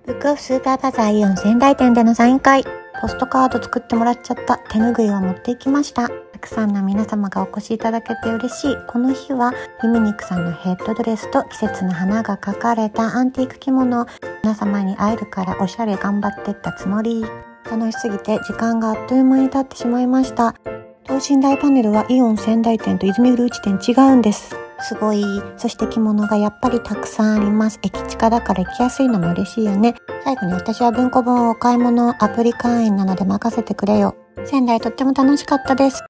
ブックオフスーパーバザーイオン仙台店でのサイン会、ポストカード作ってもらっちゃった。手ぬぐいを持っていきました。たくさんの皆様がお越しいただけて嬉しい。この日はユミニクさんのヘッドドレスと季節の花が描かれたアンティーク着物を皆様に会えるからおしゃれ頑張ってったつもり。楽しすぎて時間があっという間に経ってしまいました。等身大パネルはイオン仙台店と泉古内店違うんです。すごい。そして着物がやっぱりたくさんあります。駅近だから行きやすいのも嬉しいよね。最後に私は文庫本をお買い物アプリ会員なので任せてくれよ。仙台とっても楽しかったです。